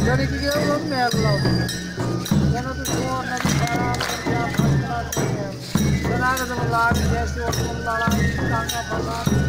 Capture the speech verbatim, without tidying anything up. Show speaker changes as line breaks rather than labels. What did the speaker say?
जड़ी की ये वो मेल लो जनो तो वो ना खराब या फसला तो जना के तो लाग जैसे वो लड़ाई टांगा फसा